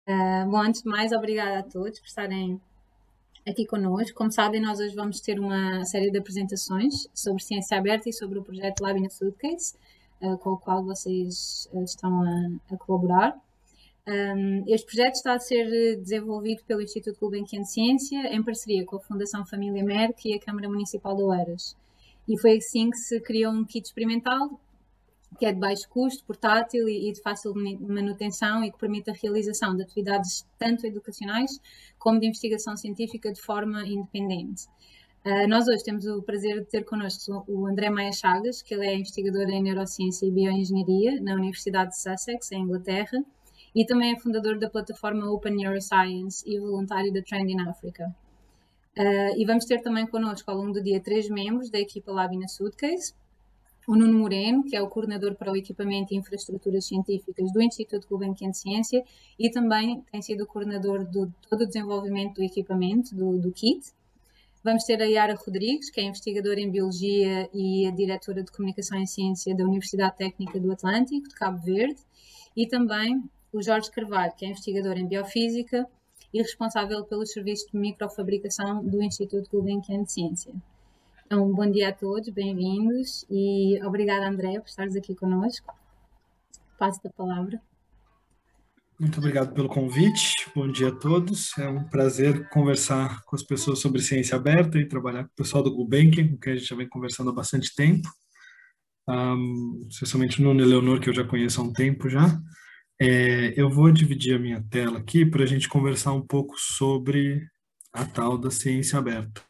Bom, antes de mais, obrigada a todos por estarem aqui connosco. Como sabem, nós hoje vamos ter uma série de apresentações sobre ciência aberta e sobre o projeto Lab in a Suitcase, com o qual vocês estão a colaborar. Este projeto está a ser desenvolvido pelo Instituto Gulbenkian de Ciência em parceria com a Fundação Família Merck e a Câmara Municipal de Oeiras. E foi assim que se criou um kit experimental que é de baixo custo, portátil e de fácil manutenção e que permite a realização de atividades tanto educacionais como de investigação científica de forma independente. Nós hoje temos o prazer de ter connosco o André Maia Chagas, que ele é investigador em Neurociência e Bioengenharia na Universidade de Sussex, em Inglaterra, e também é fundador da plataforma Open Neuroscience e voluntário da Trend in Africa. E vamos ter também connosco ao longo do dia 3 membros da equipa Lab in a Suitcase: o Nuno Moreno, que é o coordenador para o equipamento e infraestruturas científicas do Instituto Gulbenkian de Ciência e também tem sido o coordenador de todo o desenvolvimento do equipamento, do kit. Vamos ter a Yara Rodrigues, que é investigadora em Biologia e a diretora de Comunicação e Ciência da Universidade Técnica do Atlântico, de Cabo Verde, e também o Jorge Carvalho, que é investigador em Biofísica e responsável pelos serviços de microfabricação do Instituto Gulbenkian de Ciência. Então, bom dia a todos, bem-vindos e obrigada, André, por estares aqui connosco. Passo a palavra. Muito obrigado pelo convite, bom dia a todos. É um prazer conversar com as pessoas sobre ciência aberta e trabalhar com o pessoal do Gulbenkian, com quem a gente já vem conversando há bastante tempo. Especialmente o Nuno e Leonor, que eu já conheço há um tempo já. Eu vou dividir a minha tela aqui para a gente conversar um pouco sobre a tal da ciência aberta.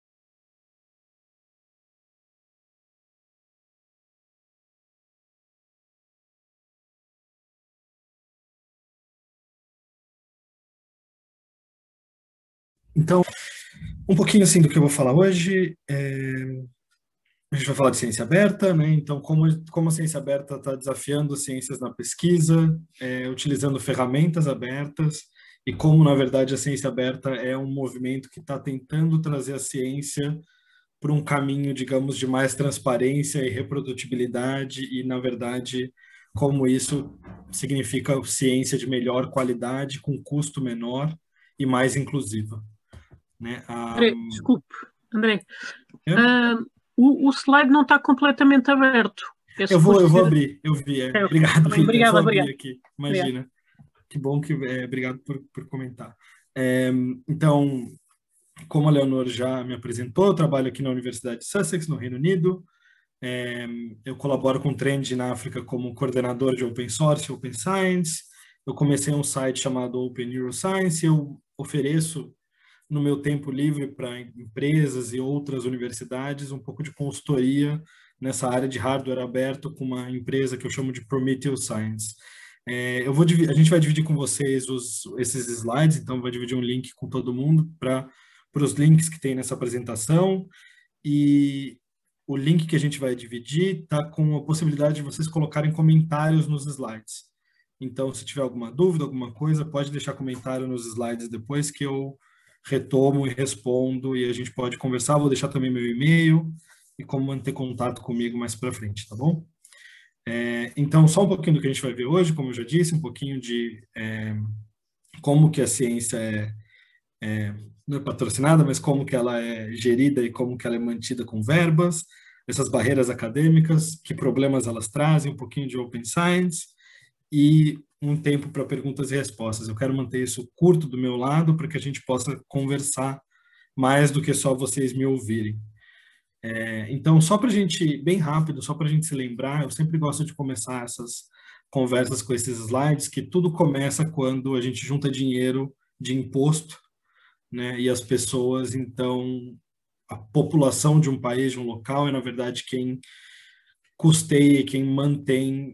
Então, um pouquinho assim do que eu vou falar hoje. A gente vai falar de ciência aberta, né? Então, como a ciência aberta está desafiando ciências na pesquisa, utilizando ferramentas abertas, e como, na verdade, a ciência aberta é um movimento que está tentando trazer a ciência para um caminho, digamos, de mais transparência e reprodutibilidade, e, na verdade, como isso significa ciência de melhor qualidade, com custo menor e mais inclusiva. Né? André, desculpe, André. O slide não está completamente aberto. Eu vou abrir, eu vi. Obrigado, Rita. Obrigado, eu só abri aqui. Imagina. Obrigado. Que bom que... obrigado por comentar. Então, como a Leonor já me apresentou, eu trabalho aqui na Universidade de Sussex, no Reino Unido. Eu colaboro com o Trend na África como coordenador de Open Source e Open Science. Eu comecei um site chamado Open Neuroscience. Eu ofereço, no meu tempo livre, para empresas e outras universidades, um pouco de consultoria nessa área de hardware aberto com uma empresa que eu chamo de Prometheus Science. A gente vai dividir com vocês esses slides, então vai dividir um link com todo mundo para os links que tem nessa apresentação, e o link que a gente vai dividir está com a possibilidade de vocês colocarem comentários nos slides. Então, se tiver alguma dúvida, alguma coisa, pode deixar comentário nos slides depois que eu retomo e respondo, e a gente pode conversar. Vou deixar também meu e-mail e como manter contato comigo mais para frente, tá bom? Então, só um pouquinho do que a gente vai ver hoje, como eu já disse, um pouquinho de como que a ciência não é patrocinada, mas como que ela é gerida e como que ela é mantida com verbas, essas barreiras acadêmicas, que problemas elas trazem, um pouquinho de Open Science e um tempo para perguntas e respostas. Eu quero manter isso curto do meu lado para que a gente possa conversar mais do que só vocês me ouvirem. Então, só para a gente, bem rápido, só para a gente se lembrar, eu sempre gosto de começar essas conversas com esses slides, que tudo começa quando a gente junta dinheiro de imposto, né? E as pessoas, então, a população de um país, de um local, é, na verdade, quem custeia, quem mantém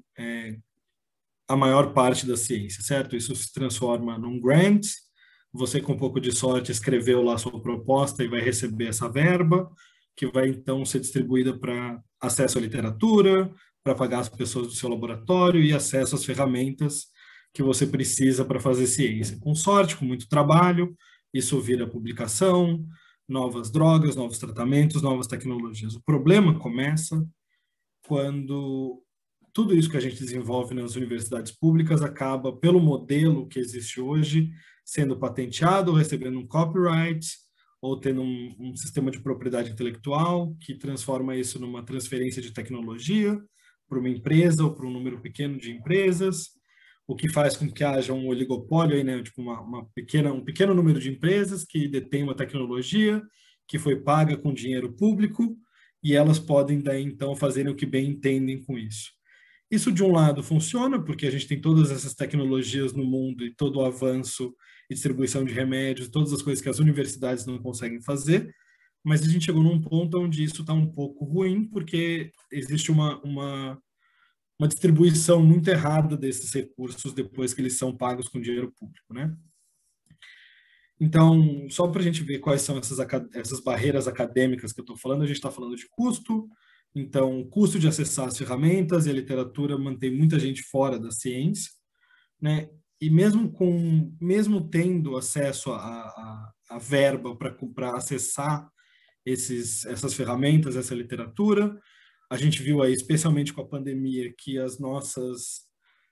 a maior parte da ciência, certo? Isso se transforma num grant, você com um pouco de sorte escreveu lá a sua proposta e vai receber essa verba, que vai então ser distribuída para acesso à literatura, para pagar as pessoas do seu laboratório e acesso às ferramentas que você precisa para fazer ciência. Com sorte, com muito trabalho, isso vira publicação, novas drogas, novos tratamentos, novas tecnologias. O problema começa quando tudo isso que a gente desenvolve nas universidades públicas acaba, pelo modelo que existe hoje, sendo patenteado, recebendo um copyright, ou tendo um sistema de propriedade intelectual que transforma isso numa transferência de tecnologia para uma empresa ou para um número pequeno de empresas, o que faz com que haja um oligopólio, aí, né? Tipo um pequeno número de empresas que detêm uma tecnologia que foi paga com dinheiro público e elas podem, daí, então, fazerem o que bem entendem com isso. Isso, de um lado, funciona, porque a gente tem todas essas tecnologias no mundo e todo o avanço e distribuição de remédios, todas as coisas que as universidades não conseguem fazer, mas a gente chegou num ponto onde isso está um pouco ruim, porque existe uma distribuição muito errada desses recursos depois que eles são pagos com dinheiro público, né? Então, só para a gente ver quais são essas barreiras acadêmicas que eu estou falando, a gente está falando de custo. Então, o custo de acessar as ferramentas e a literatura mantém muita gente fora da ciência, né? E mesmo tendo acesso a verba para acessar essas ferramentas, essa literatura, a gente viu aí, especialmente com a pandemia, que as nossas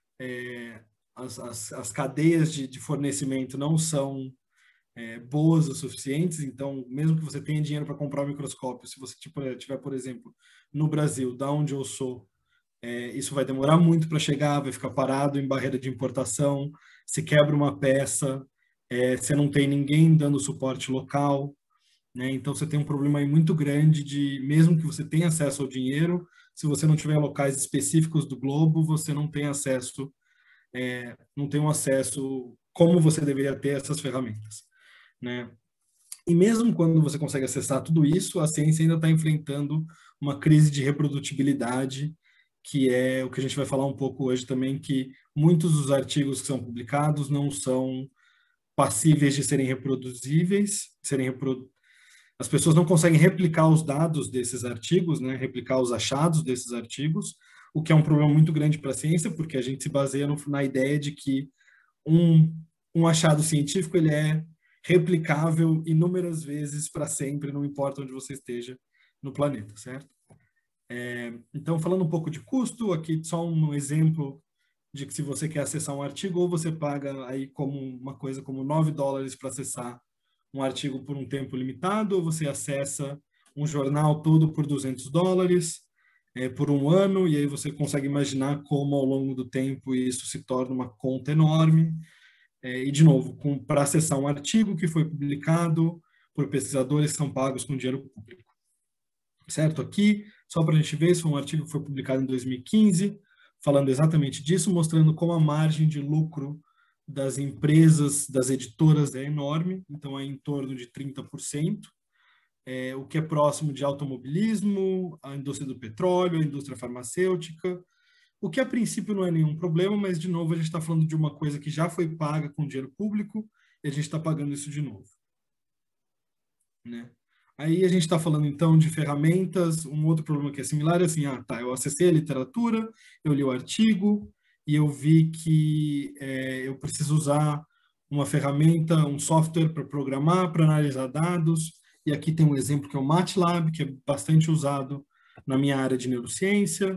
as cadeias de fornecimento não são boas o suficientes. Então, mesmo que você tenha dinheiro para comprar um microscópio, se você tiver, por exemplo, no Brasil, da onde eu sou, isso vai demorar muito para chegar, vai ficar parado em barreira de importação, se quebra uma peça, você não tem ninguém dando suporte local, né? Então você tem um problema aí muito grande mesmo que você tenha acesso ao dinheiro, se você não tiver locais específicos do globo, você não tem acesso, não tem um acesso como você deveria ter essas ferramentas, né? E mesmo quando você consegue acessar tudo isso, a ciência ainda está enfrentando uma crise de reprodutibilidade, que é o que a gente vai falar um pouco hoje também, que muitos dos artigos que são publicados não são passíveis de serem reproduzíveis, as pessoas não conseguem replicar os dados desses artigos, né, replicar os achados desses artigos, o que é um problema muito grande para a ciência, porque a gente se baseia na ideia de que um achado científico ele é replicável inúmeras vezes para sempre, não importa onde você esteja no planeta, certo? Então, falando um pouco de custo, aqui só um exemplo de que se você quer acessar um artigo, ou você paga aí como uma coisa como $9 para acessar um artigo por um tempo limitado, ou você acessa um jornal todo por $200 por um ano, e aí você consegue imaginar como ao longo do tempo isso se torna uma conta enorme. E, de novo, para acessar um artigo que foi publicado por pesquisadores que são pagos com dinheiro público. Certo? Aqui, só para a gente ver, esse foi um artigo que foi publicado em 2015, falando exatamente disso, mostrando como a margem de lucro das empresas, das editoras é enorme, então é em torno de 30%, o que é próximo de automobilismo, a indústria do petróleo, a indústria farmacêutica, o que a princípio não é nenhum problema, mas de novo a gente está falando de uma coisa que já foi paga com dinheiro público e a gente está pagando isso de novo, né? Aí a gente está falando então de ferramentas. Um outro problema que é similar é assim, eu acessei a literatura, eu li o artigo e eu vi que eu preciso usar uma ferramenta, um software para programar, para analisar dados, e aqui tem um exemplo que é o MATLAB, que é bastante usado na minha área de neurociência.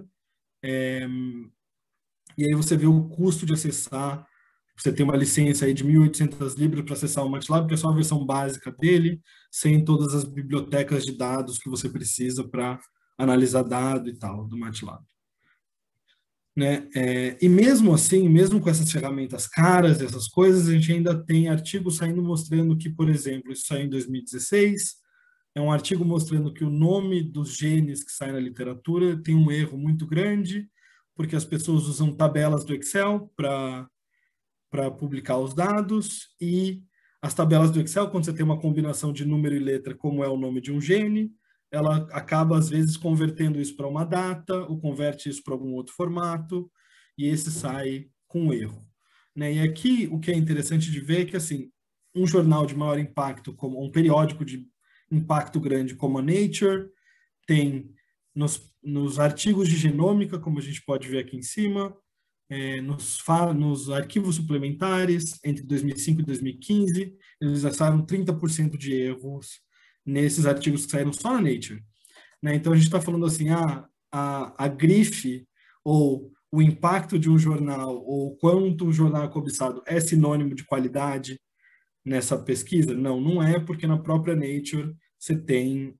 E aí você vê o custo de acessar. Você tem uma licença aí de 1.800 libras para acessar o MATLAB, que é só a versão básica dele, sem todas as bibliotecas de dados que você precisa para analisar dado e tal, do MATLAB. Né? E mesmo assim, mesmo com essas ferramentas caras, essas coisas, a gente ainda tem artigos saindo mostrando que, por exemplo, isso saiu em 2016, é um artigo mostrando que o nome dos genes que saem na literatura tem um erro muito grande, porque as pessoas usam tabelas do Excel para publicar os dados, e as tabelas do Excel, quando você tem uma combinação de número e letra, como é o nome de um gene, ela acaba, às vezes, convertendo isso para uma data, ou converte isso para algum outro formato, e esse sai com erro. Né? E aqui, o que é interessante de ver é que, assim, um jornal de maior impacto, como um periódico de impacto grande como a Nature, tem nos artigos de genômica, como a gente pode ver aqui em cima, nos arquivos suplementares, entre 2005 e 2015, eles acharam 30% de erros nesses artigos que saíram só na Nature. Né? Então, a gente está falando assim, a grife ou o impacto de um jornal ou o quanto o jornal é cobiçado é sinônimo de qualidade nessa pesquisa? Não, não é, porque na própria Nature você tem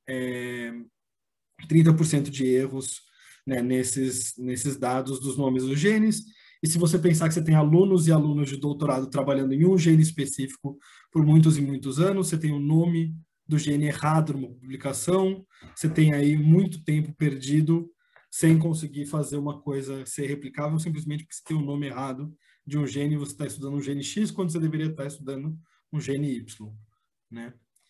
30% de erros, né, nesses dados dos nomes dos genes. E se você pensar que você tem alunos e alunos de doutorado trabalhando em um gene específico por muitos e muitos anos, você tem o nome do gene errado numa publicação, você tem aí muito tempo perdido sem conseguir fazer uma coisa ser replicável, simplesmente porque você tem o nome errado de um gene, você está estudando um gene X quando você deveria estar estudando um gene Y, né?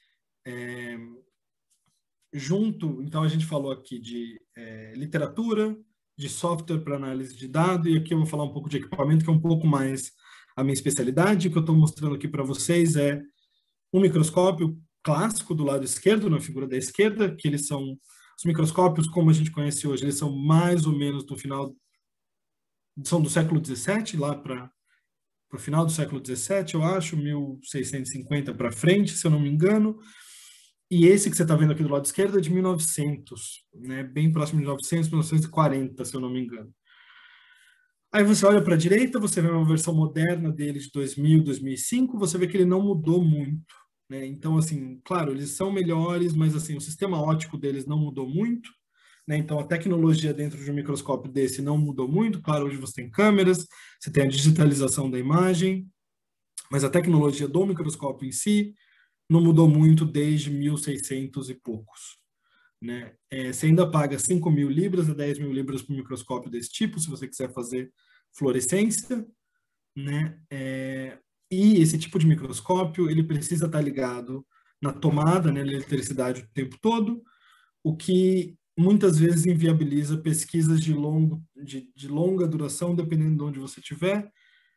Então a gente falou aqui de literatura, de software para análise de dados, e aqui eu vou falar um pouco de equipamento, que é um pouco mais a minha especialidade. O que eu estou mostrando aqui para vocês é um microscópio clássico do lado esquerdo, na figura da esquerda, que eles são os microscópios como a gente conhece hoje, eles são mais ou menos do final, são do século XVII, lá para o final do século XVII, eu acho, 1650 para frente, se eu não me engano. E esse que você está vendo aqui do lado esquerdo é de 1900, né? Bem próximo de 1900, 1940, se eu não me engano. Aí você olha para a direita, você vê uma versão moderna dele de 2000, 2005, você vê que ele não mudou muito, né? Então, assim, claro, eles são melhores, mas assim, o sistema óptico deles não mudou muito, né? Então, a tecnologia dentro de um microscópio desse não mudou muito. Claro, hoje você tem câmeras, você tem a digitalização da imagem, mas a tecnologia do microscópio em si não mudou muito desde 1600 e poucos, né? Você ainda paga 5.000 libras a 10.000 libras por um microscópio desse tipo, se você quiser fazer fluorescência, né? E esse tipo de microscópio, ele precisa estar ligado na tomada, né, na eletricidade o tempo todo, o que muitas vezes inviabiliza pesquisas de longa duração, dependendo de onde você estiver.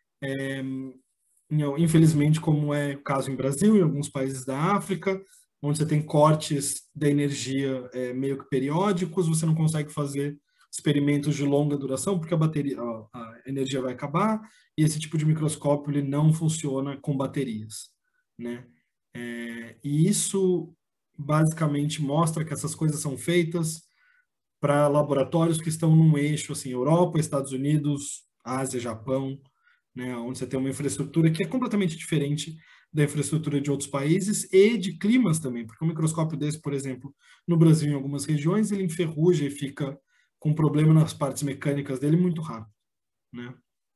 Infelizmente, como é o caso em Brasil, em alguns países da África, onde você tem cortes da energia meio que periódicos, você não consegue fazer experimentos de longa duração, porque a energia vai acabar, e esse tipo de microscópio ele não funciona com baterias, né? E isso basicamente mostra que essas coisas são feitas para laboratórios que estão num eixo, assim, Europa, Estados Unidos, Ásia, Japão, né, onde você tem uma infraestrutura que é completamente diferente da infraestrutura de outros países e de climas também, porque um microscópio desse, por exemplo, no Brasil, em algumas regiões, ele enferruja e fica com problema nas partes mecânicas dele muito rápido, né?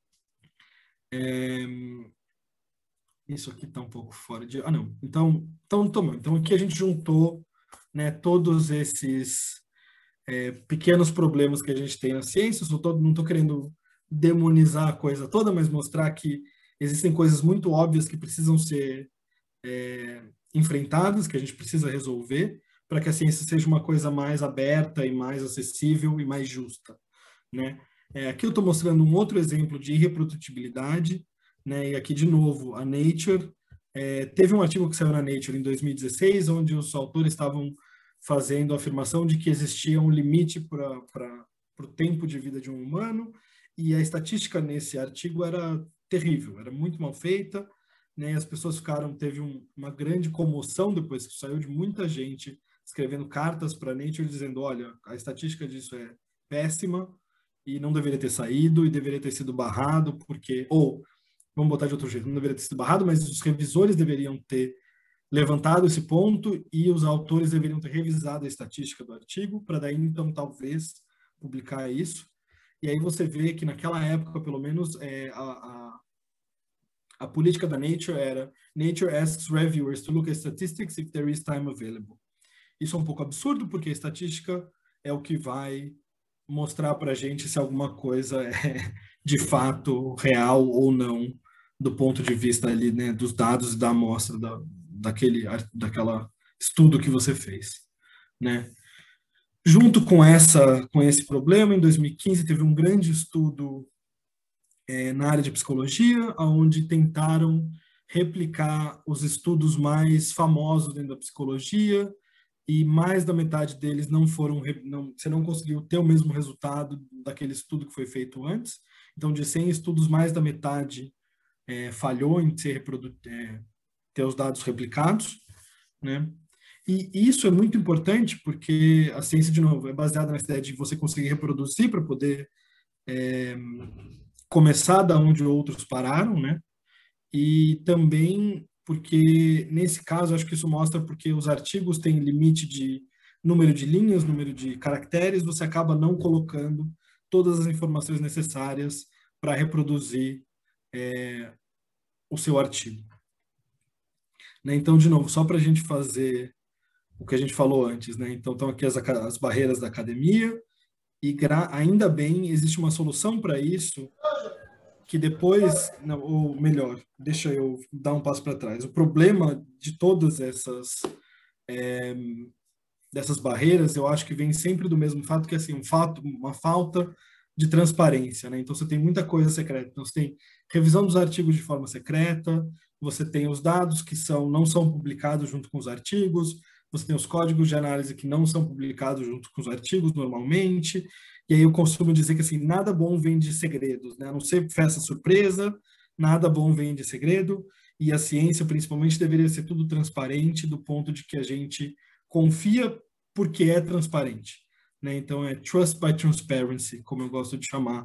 Isso aqui está um pouco fora de... não. Então aqui a gente juntou, né, todos esses pequenos problemas que a gente tem na ciência. Não estou querendo demonizar a coisa toda, mas mostrar que existem coisas muito óbvias que precisam ser enfrentadas, que a gente precisa resolver, para que a ciência seja uma coisa mais aberta e mais acessível e mais justa, né? Aqui eu estou mostrando um outro exemplo de irreprodutibilidade, né? E aqui, de novo, a Nature. Teve um artigo que saiu na Nature em 2016, onde os autores estavam fazendo a afirmação de que existia um limite para o tempo de vida de um humano, e a estatística nesse artigo era terrível, era muito mal feita, né? As pessoas teve uma grande comoção depois que saiu, de muita gente escrevendo cartas para a Nature dizendo, olha, a estatística disso é péssima e não deveria ter saído e deveria ter sido barrado, porque, vamos botar de outro jeito, não deveria ter sido barrado, mas os revisores deveriam ter levantado esse ponto e os autores deveriam ter revisado a estatística do artigo para daí, então, talvez publicar isso. E aí você vê que naquela época, pelo menos, a política da Nature era Nature asks reviewers to look at statistics if there is time available. Isso é um pouco absurdo, porque a estatística é o que vai mostrar para a gente se alguma coisa é de fato real ou não, do ponto de vista ali, né, dos dados e da amostra daquela estudo que você fez, né? Junto com esse problema, em 2015 teve um grande estudo na área de psicologia, onde tentaram replicar os estudos mais famosos dentro da psicologia, e mais da metade deles você não conseguiu ter o mesmo resultado daquele estudo que foi feito antes. Então, de 100 estudos, mais da metade falhou em ter os dados replicados, né? E isso é muito importante porque a ciência, de novo, é baseada nessa ideia de você conseguir reproduzir para poder começar da onde outros pararam, né? E também porque, nesse caso, acho que isso mostra porque os artigos têm limite de número de linhas, número de caracteres, você acaba não colocando todas as informações necessárias para reproduzir o seu artigo. Né? Então, de novo, só para a gente fazer o que a gente falou antes, né? Então, estão aqui as barreiras da academia, e ainda bem, existe uma solução para isso, que depois, não, ou melhor, deixa eu dar um passo para trás. O problema de todas dessas barreiras, eu acho que vem sempre do mesmo fato, que é assim, uma falta de transparência, né? Então você tem muita coisa secreta. Então você tem revisão dos artigos de forma secreta, você tem os dados que não são publicados junto com os artigos, você tem os códigos de análise que não são publicados junto com os artigos normalmente, e aí eu costumo dizer que assim, nada bom vem de segredos, né? A não ser festa surpresa, nada bom vem de segredo, e a ciência principalmente deveria ser tudo transparente do ponto de que a gente confia porque é transparente, né? Então é trust by transparency, como eu gosto de chamar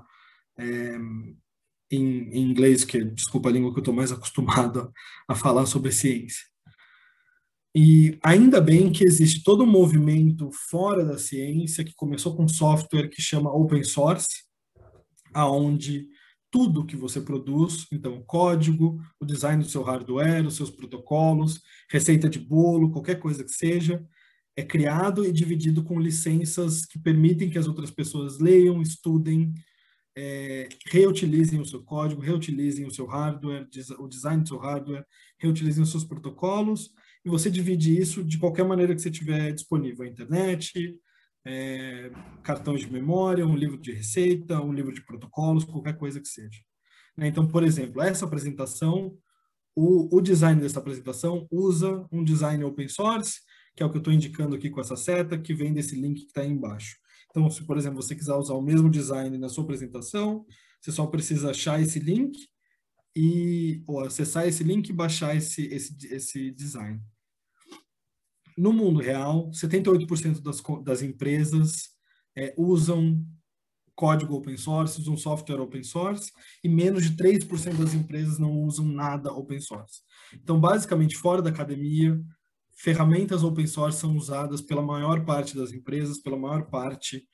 em inglês, que desculpa a língua que eu estou mais acostumado a falar sobre ciência. E ainda bem que existe todo um movimento fora da ciência que começou com software que chama open source, aonde tudo que você produz, então o código, o design do seu hardware, os seus protocolos, receita de bolo, qualquer coisa que seja, é criado e dividido com licenças que permitem que as outras pessoas leiam, estudem, reutilizem o seu código, reutilizem o seu hardware, o design do seu hardware, reutilizem os seus protocolos, e você divide isso de qualquer maneira que você tiver disponível, a internet, cartões de memória, um livro de receita, um livro de protocolos, qualquer coisa que seja. Então, por exemplo, essa apresentação, o design dessa apresentação usa um design open source, que é o que eu estou indicando aqui com essa seta, que vem desse link que está aí embaixo. Então, se, por exemplo, você quiser usar o mesmo design na sua apresentação, você só precisa achar esse link ou acessar esse link e baixar esse design. No mundo real, 78% das empresas usam código open source, usam software open source, e menos de 3% das empresas não usam nada open source. Então, basicamente, fora da academia, ferramentas open source são usadas pela maior parte das empresas, pela maior parte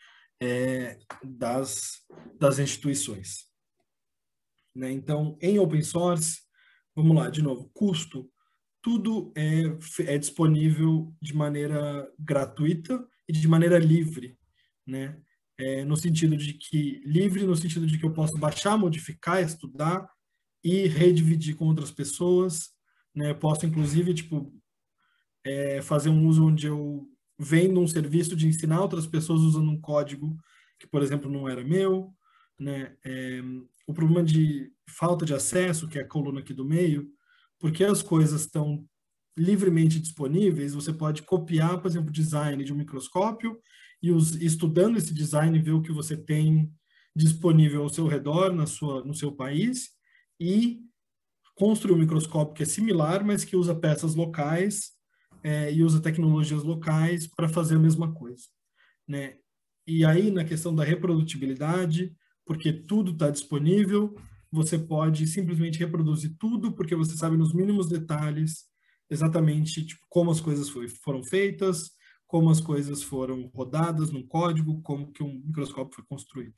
das instituições. Né? Então, em open source, vamos lá, de novo, custo. Tudo é disponível de maneira gratuita e de maneira livre, né? No sentido de que eu posso baixar, modificar, estudar e redividir com outras pessoas, né? Eu posso inclusive fazer um uso onde eu vendo um serviço de ensinar outras pessoas usando um código que, por exemplo, não era meu, né? O problema de falta de acesso, que é a coluna aqui do meio, porque as coisas estão livremente disponíveis, você pode copiar, por exemplo, o design de um microscópio e estudando esse design, ver o que você tem disponível ao seu redor, no seu país, e construir um microscópio que é similar, mas que usa peças locais e usa tecnologias locais para fazer a mesma coisa. Né? E aí, na questão da reprodutibilidade, porque tudo está disponível, você pode simplesmente reproduzir tudo, porque você sabe nos mínimos detalhes exatamente como as coisas foram feitas, como as coisas foram rodadas no código, como que um microscópio foi construído.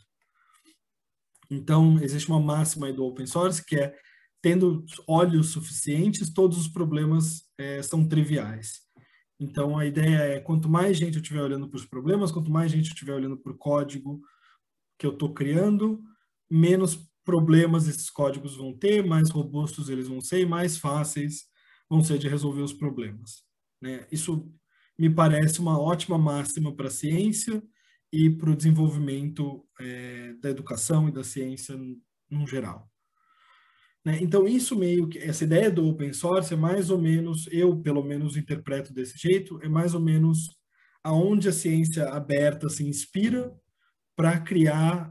Então, existe uma máxima aí do open source, que é, tendo olhos suficientes, todos os problemas são triviais. Então, a ideia é, quanto mais gente eu estiver olhando para os problemas, quanto mais gente eu estiver olhando para o código que eu estou criando, menos problemas esses códigos vão ter, mais robustos eles vão ser e mais fáceis vão ser de resolver os problemas. Né? Isso me parece uma ótima máxima para a ciência e para o desenvolvimento da educação e da ciência no geral. Né? Então, essa ideia do open source é mais ou menos, eu pelo menos interpreto desse jeito, é mais ou menos aonde a ciência aberta se inspira para criar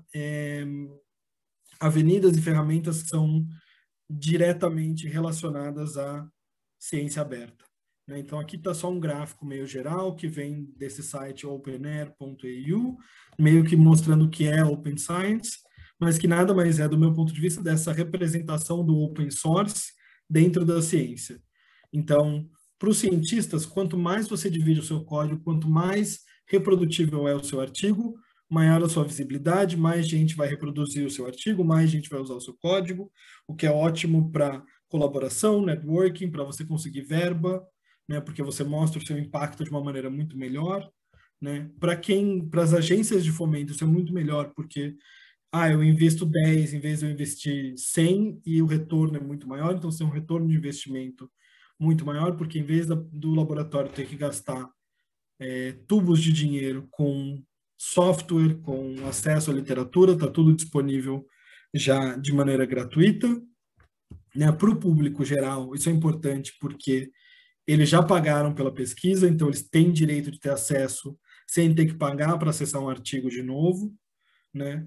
avenidas e ferramentas que são diretamente relacionadas à ciência aberta. Né? Então, aqui está só um gráfico meio geral que vem desse site openair.eu, meio que mostrando o que é Open Science, mas que nada mais é, do meu ponto de vista, dessa representação do open source dentro da ciência. Então, para os cientistas, quanto mais você divide o seu código, quanto mais reprodutível é o seu artigo, maior a sua visibilidade, mais gente vai reproduzir o seu artigo, mais gente vai usar o seu código, o que é ótimo para colaboração, networking, para você conseguir verba, né, porque você mostra o seu impacto de uma maneira muito melhor, né? Para as agências de fomento, isso é muito melhor, porque eu investo 10 em vez de eu investir 100 e o retorno é muito maior, então você tem um retorno de investimento muito maior, porque em vez do laboratório ter que gastar tubos de dinheiro com software, com acesso à literatura, está tudo disponível já de maneira gratuita, né? Para o público geral, isso é importante porque eles já pagaram pela pesquisa, então eles têm direito de ter acesso sem ter que pagar para acessar um artigo de novo, né?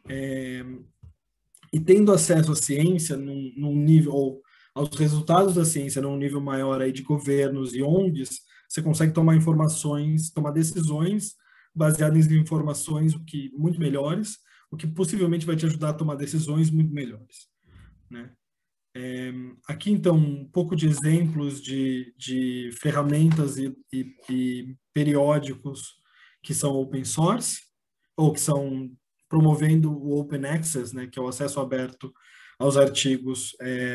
E tendo acesso à ciência num nível, ou aos resultados da ciência num nível maior aí de governos e ONGs, você consegue tomar decisões baseadas em informações muito melhores, o que possivelmente vai te ajudar a tomar decisões muito melhores, né? Aqui, então, um pouco de exemplos de ferramentas e periódicos que são open source, ou que são promovendo o Open Access, né, que é o acesso aberto aos artigos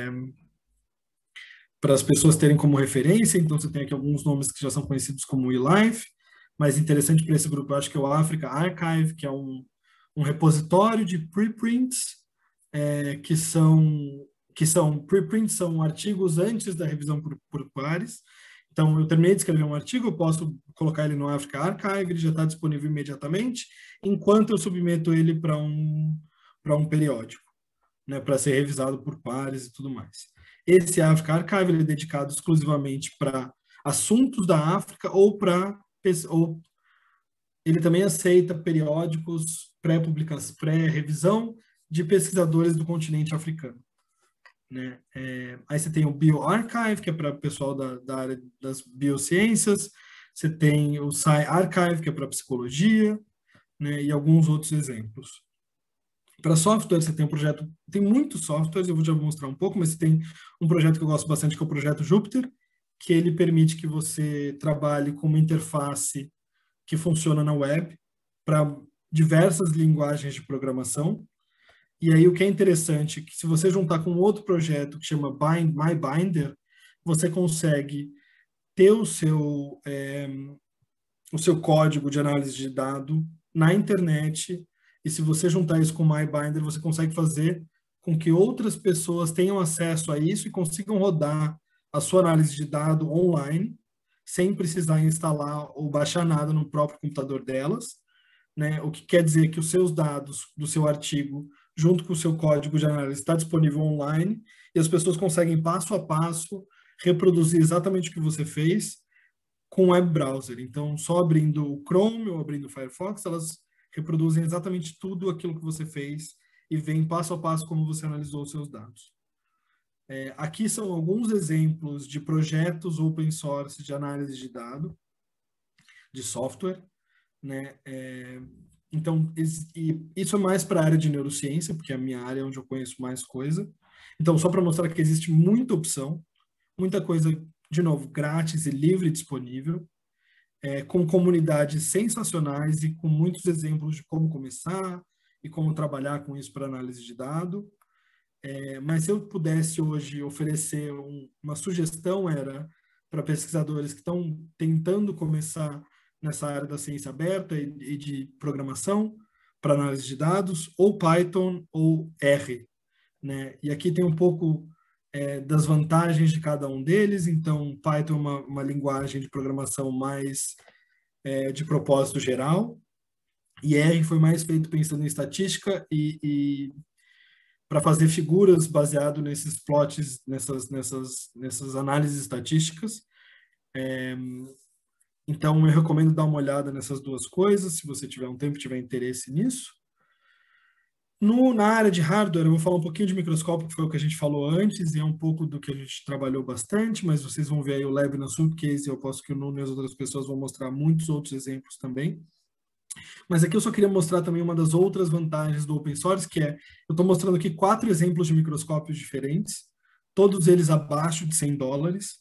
para as pessoas terem como referência. Então, você tem aqui alguns nomes que já são conhecidos como eLife, mas interessante para esse grupo, eu acho que é o Africa Archive, que é um repositório de preprints, preprints são artigos antes da revisão por pares. Então, eu terminei de escrever um artigo, eu posso colocar ele no Africa Archive, ele já está disponível imediatamente, enquanto eu submeto ele para um periódico, né, para ser revisado por pares e tudo mais. Esse Africa Archive ele é dedicado exclusivamente para assuntos da África ou ele também aceita periódicos pré-revisão de pesquisadores do continente africano, né? Aí você tem o BioArchive, que é para o pessoal da área das biociências, você tem o SciArchive, que é para psicologia, né? E alguns outros exemplos. Para software, você tem um projeto, tem muitos softwares, eu vou já mostrar um pouco, mas você tem um projeto que eu gosto bastante, que é o projeto Jupyter, que ele permite que você trabalhe com uma interface que funciona na web para diversas linguagens de programação. E aí o que é interessante é que se você juntar com outro projeto que chama MyBinder, você consegue ter o seu código de análise de dado na internet, e se você juntar isso com o MyBinder, você consegue fazer com que outras pessoas tenham acesso a isso e consigam rodar a sua análise de dado online, sem precisar instalar ou baixar nada no próprio computador delas, né? O que quer dizer que os seus dados do seu artigo, junto com o seu código de análise, está disponível online, e as pessoas conseguem, passo a passo, reproduzir exatamente o que você fez com o web browser. Então, só abrindo o Chrome ou abrindo o Firefox, elas reproduzem exatamente tudo aquilo que você fez e veem passo a passo como você analisou os seus dados. Aqui são alguns exemplos de projetos open source de análise de dado, de software, né? Então, isso é mais para a área de neurociência, porque é a minha área onde eu conheço mais coisa. Então, só para mostrar que existe muita opção, muita coisa, de novo, grátis e livre disponível, com comunidades sensacionais e com muitos exemplos de como começar e como trabalhar com isso para análise de dado. Mas se eu pudesse hoje oferecer uma sugestão, era para pesquisadores que estão tentando começar nessa área da ciência aberta e de programação para análise de dados, ou Python ou R, né? E aqui tem um pouco das vantagens de cada um deles. Então, Python é uma linguagem de programação mais de propósito geral, e R foi mais feito pensando em estatística e para fazer figuras baseado nesses plots, nessas análises estatísticas. Então, eu recomendo dar uma olhada nessas duas coisas, se você tiver um tempo e tiver interesse nisso. Na área de hardware, eu vou falar um pouquinho de microscópio, que foi o que a gente falou antes, e é um pouco do que a gente trabalhou bastante, mas vocês vão ver aí o Lab na Suitcase, e eu posso que o Nuno e as outras pessoas vão mostrar muitos outros exemplos também. Mas aqui eu só queria mostrar também uma das outras vantagens do open source, que é, eu estou mostrando aqui 4 exemplos de microscópios diferentes, todos eles abaixo de $100,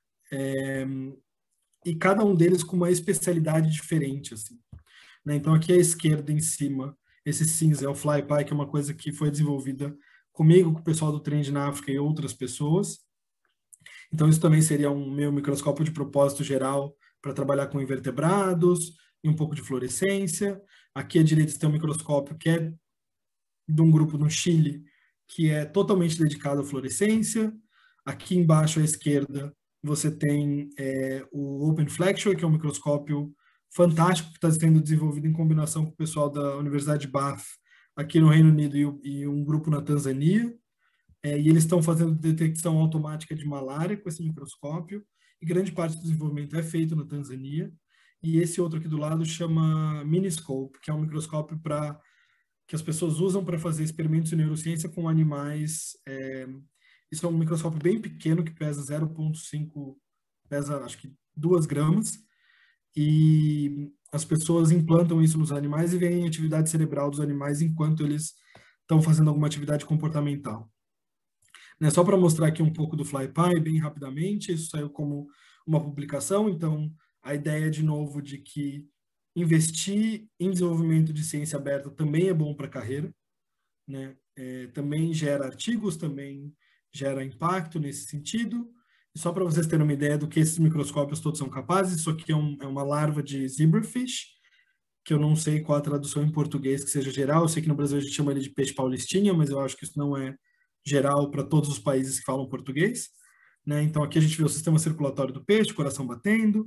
e cada um deles com uma especialidade diferente, assim, né? Então aqui à esquerda em cima, esse cinza é o FlyPy, que é uma coisa que foi desenvolvida comigo, com o pessoal do Trend na África e outras pessoas. Então isso também seria um meu microscópio de propósito geral para trabalhar com invertebrados e um pouco de fluorescência. Aqui à direita tem um microscópio que é de um grupo no Chile, que é totalmente dedicado à fluorescência. Aqui embaixo à esquerda você tem o Open Flexure, que é um microscópio fantástico que está sendo desenvolvido em combinação com o pessoal da Universidade de Bath, aqui no Reino Unido, e um grupo na Tanzânia. E eles estão fazendo detecção automática de malária com esse microscópio, e grande parte do desenvolvimento é feito na Tanzânia. E esse outro aqui do lado chama Miniscope, que é um microscópio que as pessoas usam para fazer experimentos de neurociência com animais. Isso é um microscópio bem pequeno, que pesa 0,5, pesa acho que 2 gramas, e as pessoas implantam isso nos animais e veem a atividade cerebral dos animais enquanto eles estão fazendo alguma atividade comportamental. Né, só para mostrar aqui um pouco do FlyPy, bem rapidamente, isso saiu como uma publicação, então a ideia de novo de que investir em desenvolvimento de ciência aberta também é bom para a carreira, né? Também gera artigos, também gera impacto nesse sentido. E só para vocês terem uma ideia do que esses microscópios todos são capazes, isso aqui é uma larva de zebrafish, que eu não sei qual a tradução em português que seja geral, eu sei que no Brasil a gente chama ele de peixe paulistinha, mas eu acho que isso não é geral para todos os países que falam português, né? Então aqui a gente vê o sistema circulatório do peixe, coração batendo.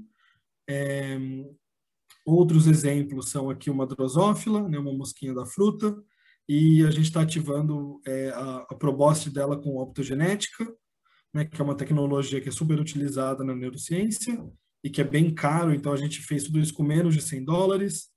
Outros exemplos são aqui uma drosófila, né, uma mosquinha da fruta, e a gente está ativando a probóscide dela com optogenética, né, que é uma tecnologia que é super utilizada na neurociência e que é bem caro, então a gente fez tudo isso com menos de $100.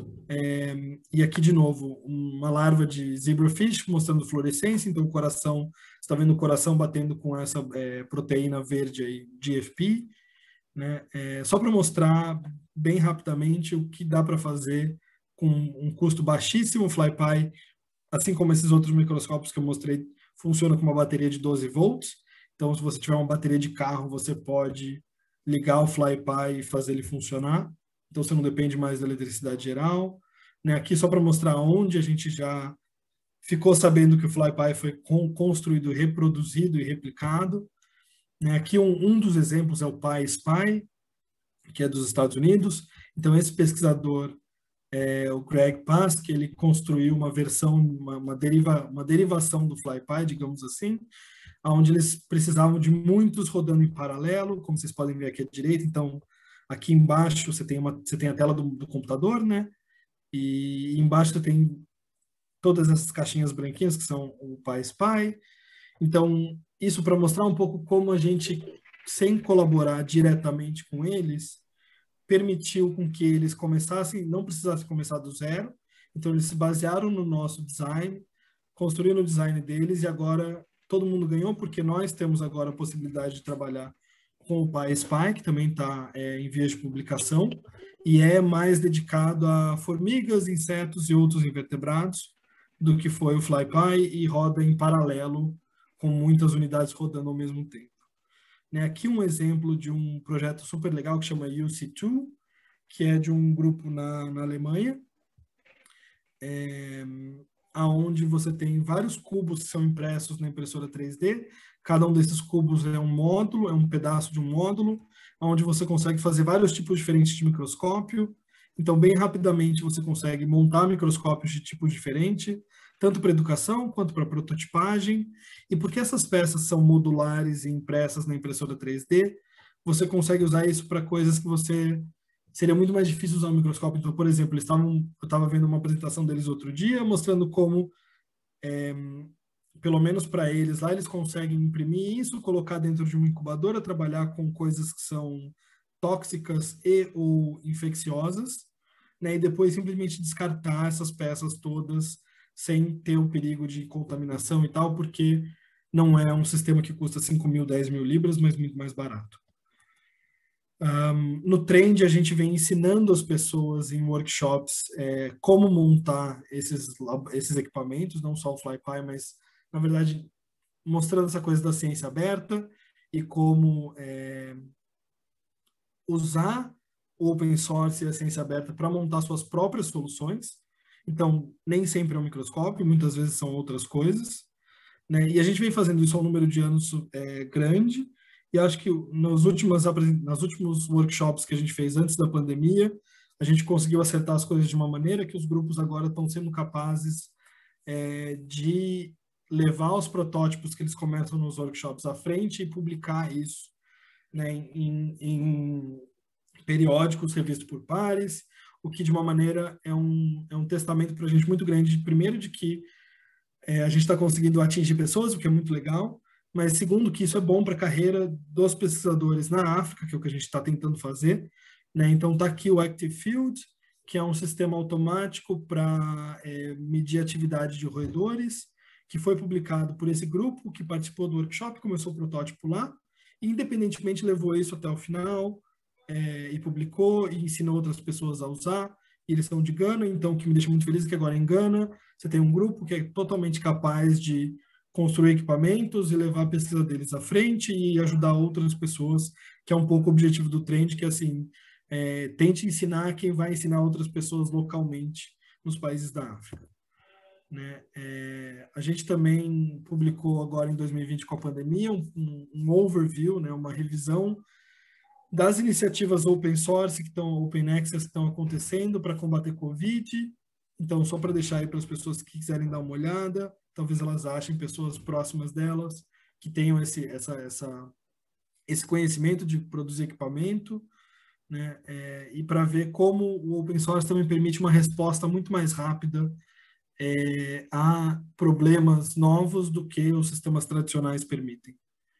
E aqui de novo, uma larva de zebrafish mostrando fluorescência, então o coração, você está vendo o coração batendo com essa proteína verde aí, GFP, né? Só para mostrar bem rapidamente o que dá para fazer com um custo baixíssimo. O FlyPy, assim como esses outros microscópios que eu mostrei, funciona com uma bateria de 12 volts. Então, se você tiver uma bateria de carro, você pode ligar o FlyPy e fazer ele funcionar. Então, você não depende mais da eletricidade geral. Né? Aqui, só para mostrar onde a gente já ficou sabendo que o FlyPy foi construído, reproduzido e replicado. Né? Aqui, um dos exemplos é o PySpy, que é dos Estados Unidos. Então, esse pesquisador, o Greg Pask, ele construiu uma versão, uma derivação do FlyPy, digamos assim, onde eles precisavam de muitos rodando em paralelo, como vocês podem ver aqui à direita. Então, aqui embaixo você tem a tela do computador, né? E embaixo você tem todas essas caixinhas branquinhas que são o PySpy. Então, isso para mostrar um pouco como a gente, sem colaborar diretamente com eles, permitiu com que eles não precisassem começar do zero. Então, eles se basearam no nosso design, construíram o design deles, e agora todo mundo ganhou, porque nós temos agora a possibilidade de trabalhar com o PySpy, que também está em vias de publicação, e é mais dedicado a formigas, insetos e outros invertebrados do que foi o FlyPy, e roda em paralelo com muitas unidades rodando ao mesmo tempo. Né, aqui um exemplo de um projeto super legal que chama UC2, que é de um grupo na Alemanha, aonde você tem vários cubos que são impressos na impressora 3D. Cada um desses cubos é um módulo, é um pedaço de um módulo, onde você consegue fazer vários tipos diferentes de microscópio. Então, bem rapidamente, você consegue montar microscópios de tipos diferentes, tanto para educação quanto para prototipagem. E porque essas peças são modulares e impressas na impressora 3D, você consegue usar isso para coisas que seria muito mais difícil usar um microscópio. Então, por exemplo, eu estava vendo uma apresentação deles outro dia, mostrando como, pelo menos para eles lá, eles conseguem imprimir isso, colocar dentro de uma incubadora, trabalhar com coisas que são tóxicas e ou infecciosas, né, e depois simplesmente descartar essas peças todas sem ter o perigo de contaminação e tal, porque não é um sistema que custa 5.000, 10.000 libras, mas muito mais barato. No Trend, a gente vem ensinando as pessoas em workshops como montar esses equipamentos, não só o FlyPy, mas, na verdade, mostrando essa coisa da ciência aberta e como usar o open source e a ciência aberta para montar suas próprias soluções. Então, nem sempre é um microscópio, muitas vezes são outras coisas, né? E a gente vem fazendo isso há um número de anos grande, e acho que nos últimos workshops que a gente fez antes da pandemia, a gente conseguiu acertar as coisas de uma maneira que os grupos agora estão sendo capazes de levar os protótipos que eles começam nos workshops à frente e publicar isso, né, em periódicos revistos por pares, o que de uma maneira é um testamento para a gente muito grande, primeiro de que a gente está conseguindo atingir pessoas, o que é muito legal, mas segundo que isso é bom para a carreira dos pesquisadores na África, que é o que a gente está tentando fazer, né? Então está aqui o Active Field, que é um sistema automático para medir a atividade de roedores, que foi publicado por esse grupo que participou do workshop, começou o protótipo lá, e independentemente levou isso até o final, e publicou, e ensinou outras pessoas a usar. E eles são de Gana, então o que me deixa muito feliz é que agora em Gana você tem um grupo que é totalmente capaz de construir equipamentos e levar a pesquisa deles à frente e ajudar outras pessoas, que é um pouco o objetivo do Trend, que é assim, tente ensinar quem vai ensinar outras pessoas localmente nos países da África. Né? A gente também publicou agora em 2020 com a pandemia um overview, né, uma revisão das iniciativas open source open access que estão acontecendo para combater Covid. Então, só para deixar aí para as pessoas que quiserem dar uma olhada, talvez elas achem pessoas próximas delas que tenham esse conhecimento de produzir equipamento, né? E para ver como o open source também permite uma resposta muito mais rápida a problemas novos do que os sistemas tradicionais permitem.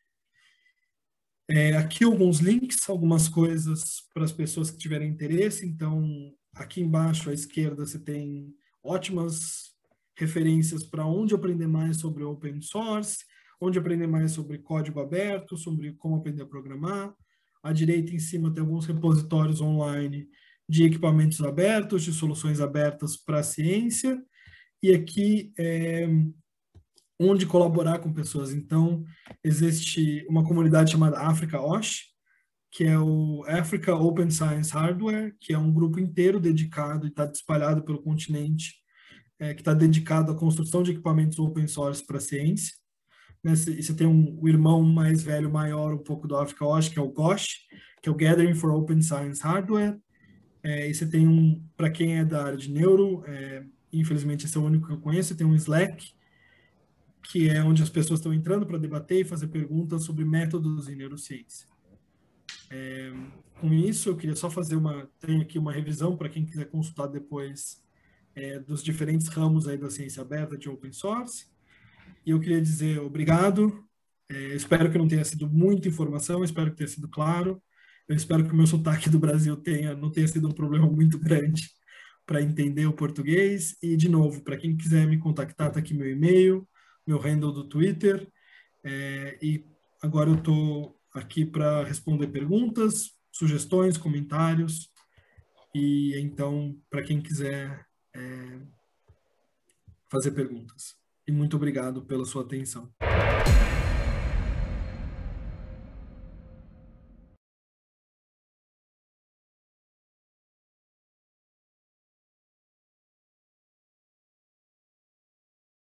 Aqui alguns links, algumas coisas para as pessoas que tiverem interesse. Então, aqui embaixo à esquerda você tem ótimas referências para onde aprender mais sobre open source, onde aprender mais sobre código aberto, sobre como aprender a programar. À direita em cima tem alguns repositórios online de equipamentos abertos, de soluções abertas para a ciência. E aqui onde colaborar com pessoas. Então, existe uma comunidade chamada Africa OSH, que é o Africa Open Science Hardware, que é um grupo inteiro dedicado e está espalhado pelo continente, que está dedicado à construção de equipamentos open source para a ciência. E você tem o irmão mais velho, maior um pouco do Africa OSH, que é o GOSH, que é o Gathering for Open Science Hardware. E você tem para quem é da área de neuro, infelizmente esse é o único que eu conheço, tem um Slack, que é onde as pessoas estão entrando para debater e fazer perguntas sobre métodos em neurociência. Com isso, eu queria só fazer tem aqui uma revisão para quem quiser consultar depois dos diferentes ramos aí da ciência aberta de open source. E eu queria dizer obrigado. Espero que não tenha sido muita informação, espero que tenha sido claro. Eu espero que o meu sotaque do Brasil não tenha sido um problema muito grande para entender o português. E, de novo, para quem quiser me contactar, está aqui meu e-mail, meu handle do Twitter, e agora eu estou aqui para responder perguntas, sugestões, comentários, e então, para quem quiser fazer perguntas. E muito obrigado pela sua atenção.